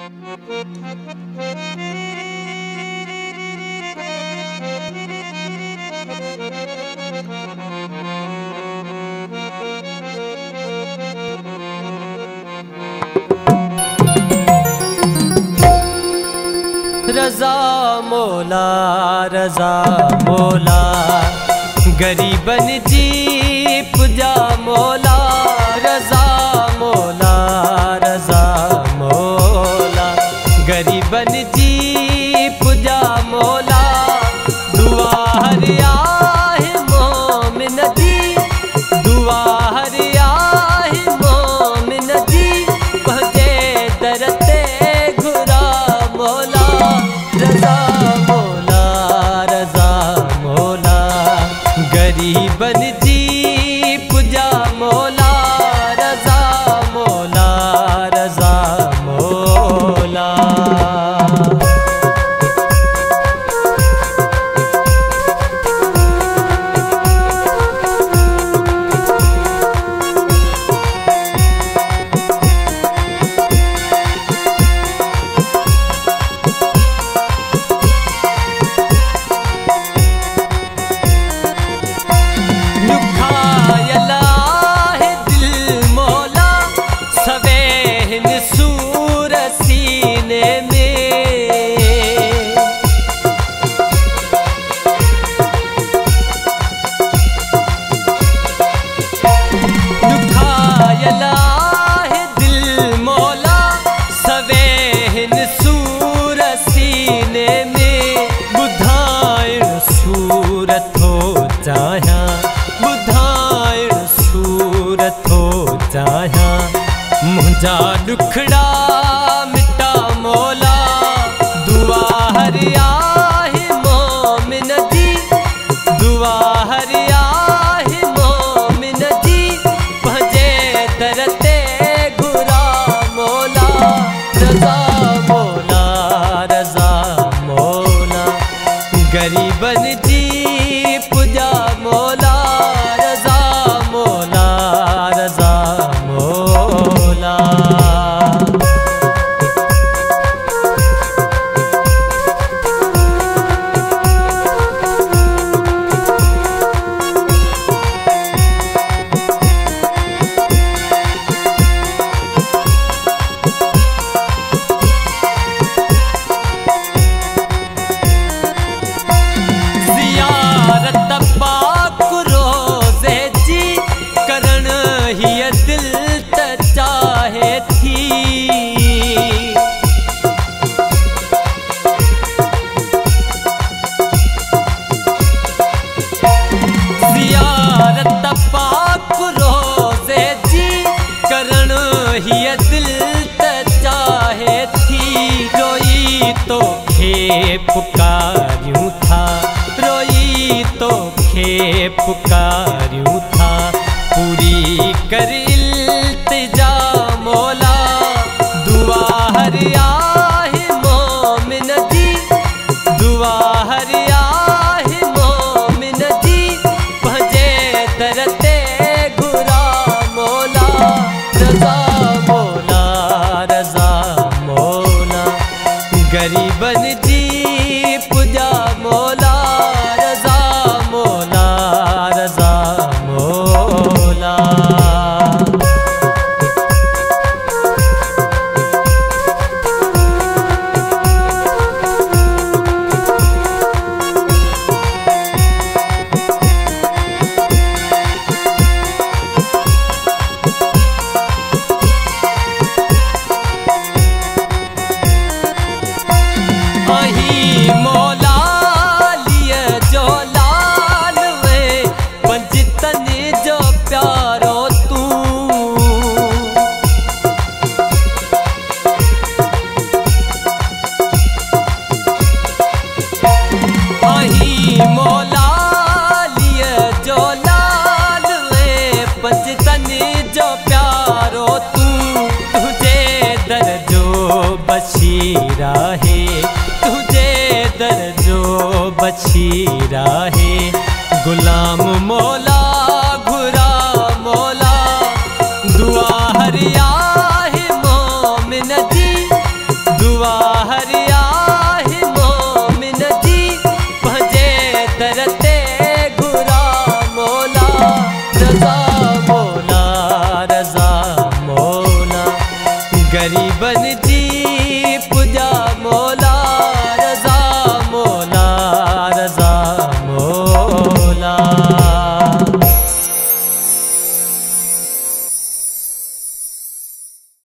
रज़ा मौला रज़ा मौला गरीबन जी पुजा मौला रज़ा मौला रज़ा मौला गरीबन जी पुजा मौला दुआ हर आहे मोमिन जी दुआ हर आहे मोमिन जी पहुँचे दर ते घुरा मौला रज़ा मौला रज़ा मौला गरीबन जी पुजा मौला रज़ा मौला रज़ा मौला। मुझा दुखड़ा मिटा मौला दुआ हर आहे मोमिन जी दुआ हर आहे मोमिन जी भजे दर ते घुरा मौला रज़ा मौला रज़ा मौला गरीबन जी पुजा मौला रज़ा मौला रज़ा मौला। पुकारूं था रोई तो खे पुकारूं था पूरी कर इल्तिजा मौला दुआ हर आहे मोमिन जी दुआ हर आहे मोमिन जी भजे दर ते घुरा मौला रज़ा मौला रज़ा मौला गरीबन जी पुजा मौला रज़ा मौला रज़ा मौला। बशीरा है तुझे दर्जो बशीरा है गुलाम मौला घुरा मौला दुआ हर आहे मोमिन जी दुआ हरिया ही मोमिन जी भजे दरते घुरा मौला रजा मौला रजा मौला गरीबन जी